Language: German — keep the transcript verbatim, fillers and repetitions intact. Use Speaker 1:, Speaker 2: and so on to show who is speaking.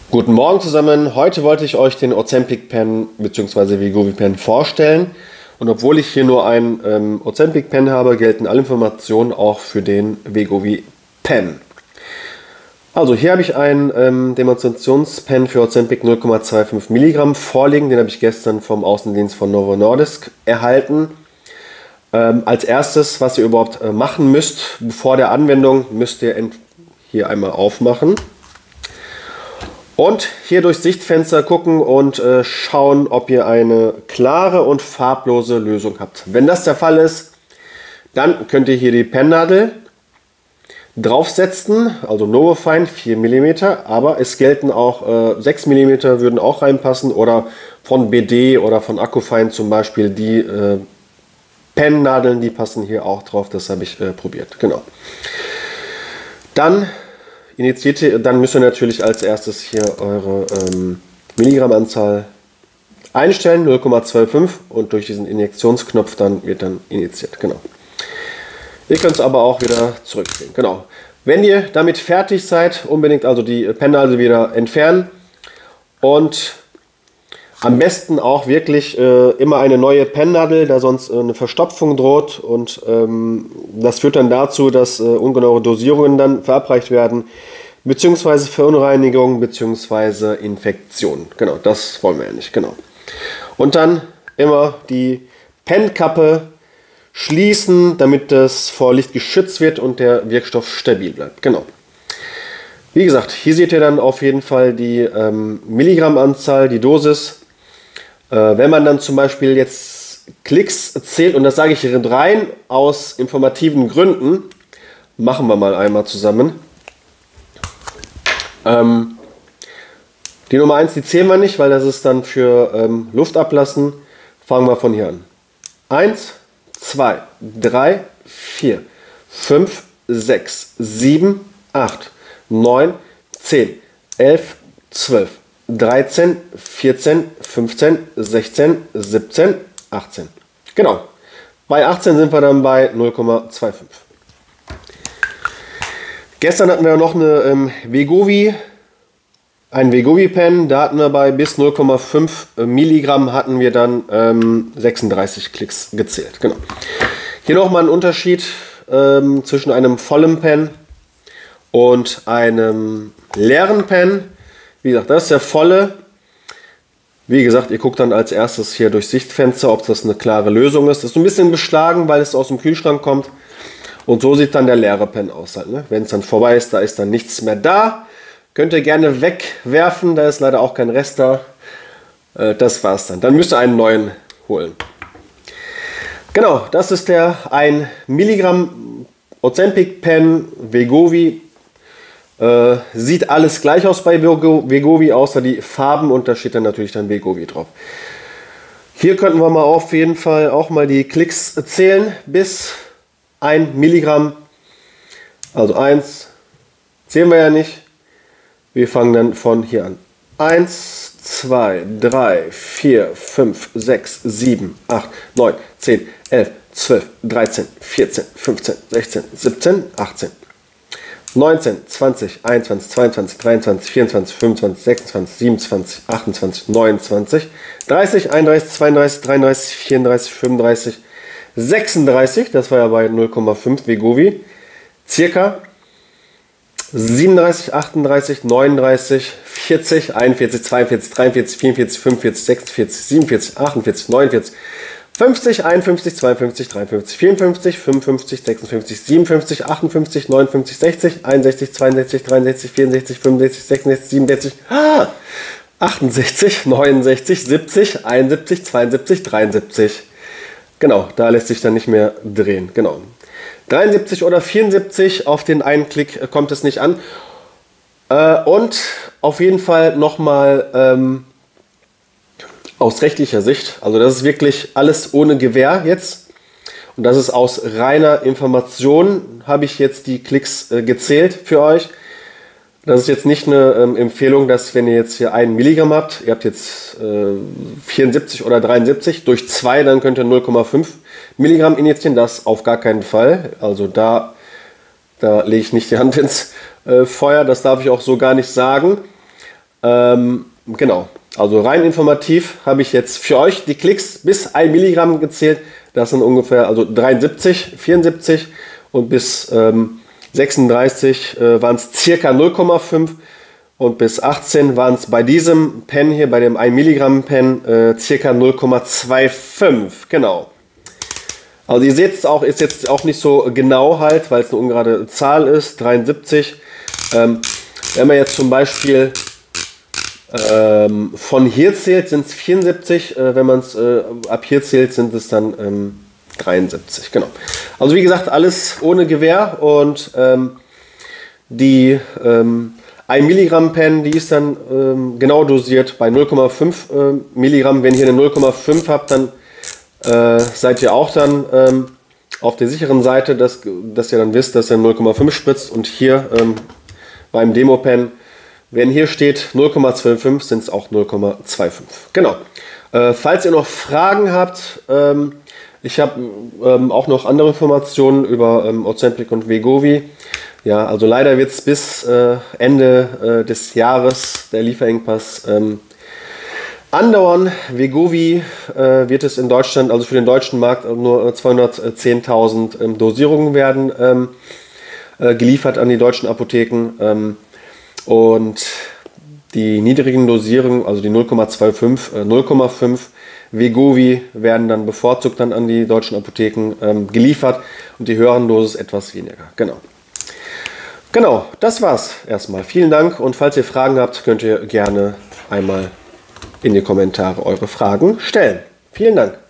Speaker 1: Guten Morgen zusammen. Heute wollte ich euch den Ozempic Pen bzw. Wegovy Pen vorstellen. Und obwohl ich hier nur einen ähm, Ozempic Pen habe, gelten alle Informationen auch für den Wegovy Pen. Also hier habe ich einen ähm, Demonstrationspen für Ozempic null Komma fünfundzwanzig Milligramm vorliegen. Den habe ich gestern vom Außendienst von Novo Nordisk erhalten. Ähm, als erstes, was ihr überhaupt äh, machen müsst, vor der Anwendung, müsst ihr hier einmal aufmachen. Und hier durchs Sichtfenster gucken und äh, schauen, ob ihr eine klare und farblose Lösung habt. Wenn das der Fall ist, dann könnt ihr hier die Pennnadel draufsetzen, also Novofine vier Millimeter, aber es gelten auch äh, sechs Millimeter würden auch reinpassen oder von B D oder von Accufine zum Beispiel die äh, Pennnadeln, die passen hier auch drauf, das habe ich äh, probiert, genau. Dann Initiiert ihr, dann müsst ihr natürlich als erstes hier eure ähm, Milligrammanzahl einstellen, null Komma fünfundzwanzig, und durch diesen Injektionsknopf dann wird dann injiziert. Genau. Ihr könnt es aber auch wieder zurückziehen. Genau. Wenn ihr damit fertig seid, unbedingt also die Pennnadel wieder entfernen und am besten auch wirklich äh, immer eine neue Pennnadel, da sonst äh, eine Verstopfung droht, und ähm, das führt dann dazu, dass äh, ungenaue Dosierungen dann verabreicht werden, beziehungsweise Verunreinigungen, beziehungsweise Infektionen. Genau, das wollen wir ja nicht. Genau. Und dann immer die Pennkappe schließen, damit das vor Licht geschützt wird und der Wirkstoff stabil bleibt. Genau. Wie gesagt, hier seht ihr dann auf jeden Fall die ähm, Milligrammanzahl, die Dosis. Wenn man dann zum Beispiel jetzt Klicks zählt, und das sage ich hier rein aus informativen Gründen, machen wir mal einmal zusammen. Ähm, die Nummer eins, die zählen wir nicht, weil das ist dann für ähm, Luft ablassen. Fangen wir von hier an. eins, zwei, drei, vier, fünf, sechs, sieben, acht, neun, zehn, elf, zwölf. dreizehn, vierzehn, fünfzehn, sechzehn, siebzehn, achtzehn. Genau. Bei achtzehn sind wir dann bei null Komma fünfundzwanzig. Gestern hatten wir noch eine ähm, Wegovy, ein Wegovy Pen. Da hatten wir bei bis null Komma fünf Milligramm hatten wir dann ähm, sechsunddreißig Klicks gezählt. Genau. Hier nochmal ein Unterschied ähm, zwischen einem vollen Pen und einem leeren Pen. Wie gesagt, das ist der volle. Wie gesagt, ihr guckt dann als erstes hier durchs Sichtfenster, ob das eine klare Lösung ist. Das ist ein bisschen beschlagen, weil es aus dem Kühlschrank kommt. Und so sieht dann der leere Pen aus. Halt, ne? Wenn es dann vorbei ist, da ist dann nichts mehr da. Könnt ihr gerne wegwerfen, da ist leider auch kein Rest da. Äh, das war's dann. Dann müsst ihr einen neuen holen. Genau, das ist der ein Milligramm Ozempic Pen Wegovy. Äh, sieht alles gleich aus bei Wegovy, außer die Farben, und da steht dann natürlich dann Wegovy drauf. Hier könnten wir mal auf jeden Fall auch mal die Klicks zählen bis ein Milligramm. Also eins zählen wir ja nicht. Wir fangen dann von hier an. eins, zwei, drei, vier, fünf, sechs, sieben, acht, neun, zehn, elf, zwölf, dreizehn, vierzehn, fünfzehn, sechzehn, siebzehn, achtzehn. neunzehn, zwanzig, einundzwanzig, zweiundzwanzig, dreiundzwanzig, vierundzwanzig, fünfundzwanzig, sechsundzwanzig, siebenundzwanzig, achtundzwanzig, neunundzwanzig, dreißig, einunddreißig, zweiunddreißig, dreiunddreißig, vierunddreißig, fünfunddreißig, sechsunddreißig, das war ja bei null Komma fünf Wegovy, circa siebenunddreißig, achtunddreißig, neununddreißig, vierzig, einundvierzig, zweiundvierzig, dreiundvierzig, vierundvierzig, fünfundvierzig, sechsundvierzig, siebenundvierzig, achtundvierzig, neunundvierzig, fünfzig, einundfünfzig, zweiundfünfzig, dreiundfünfzig, vierundfünfzig, fünfundfünfzig, sechsundfünfzig, siebenundfünfzig, achtundfünfzig, neunundfünfzig, sechzig, einundsechzig, zweiundsechzig, dreiundsechzig, vierundsechzig, fünfundsechzig, sechsundsechzig, siebenundsechzig, ah, achtundsechzig, neunundsechzig, siebzig, einundsiebzig, zweiundsiebzig, dreiundsiebzig. Genau, da lässt sich dann nicht mehr drehen. Genau. dreiundsiebzig oder vierundsiebzig, auf den einen Klick kommt es nicht an. Äh, und auf jeden Fall nochmal ähm, aus rechtlicher Sicht, also das ist wirklich alles ohne Gewähr jetzt. Und das ist aus reiner Information, habe ich jetzt die Klicks äh, gezählt für euch. Das ist jetzt nicht eine ähm, Empfehlung, dass wenn ihr jetzt hier ein Milligramm habt, ihr habt jetzt äh, vierundsiebzig oder dreiundsiebzig, durch zwei, dann könnt ihr null Komma fünf Milligramm injizieren, das auf gar keinen Fall. Also da, da lege ich nicht die Hand ins äh, Feuer, das darf ich auch so gar nicht sagen. Ähm, genau, also rein informativ habe ich jetzt für euch die Klicks bis ein Milligramm gezählt. Das sind ungefähr also dreiundsiebzig, vierundsiebzig und bis ähm, sechsunddreißig äh, waren es circa null Komma fünf und bis achtzehn waren es bei diesem Pen hier, bei dem ein Milligramm Pen, äh, circa null Komma fünfundzwanzig. Genau. Also ihr seht es auch, ist jetzt auch nicht so genau halt, weil es eine ungerade Zahl ist, dreiundsiebzig. Ähm, wenn man jetzt zum Beispiel ähm, von hier zählt, sind es vierundsiebzig. Äh, wenn man es äh, ab hier zählt, sind es dann ähm, dreiundsiebzig. Genau. Also wie gesagt, alles ohne Gewähr und ähm, die ähm, ein Milligramm Pen, die ist dann ähm, genau dosiert bei null Komma fünf äh, Milligramm. Wenn ihr eine null Komma fünf habt, dann äh, seid ihr auch dann ähm, auf der sicheren Seite, dass, dass ihr dann wisst, dass er null Komma fünf spritzt. Und hier ähm, beim Demo Pen, wenn hier steht null Komma fünfundzwanzig, sind es auch null Komma fünfundzwanzig. Genau. Äh, falls ihr noch Fragen habt, ähm, ich habe ähm, auch noch andere Informationen über ähm, Ozempic und Wegovy. Ja, also leider wird es bis äh, Ende äh, des Jahres der Lieferengpass ähm, andauern. Wegovy äh, wird es in Deutschland, also für den deutschen Markt, nur zweihundertzehntausend ähm, Dosierungen werden ähm, äh, geliefert an die deutschen Apotheken. Ähm, und die niedrigen Dosierungen, also die null Komma fünfundzwanzig, äh, null Komma fünf Wegovy werden dann bevorzugt dann an die deutschen Apotheken ähm, geliefert und die höheren Dosis etwas weniger. Genau. Genau, das war's erstmal. Vielen Dank und falls ihr Fragen habt, könnt ihr gerne einmal in die Kommentare eure Fragen stellen. Vielen Dank.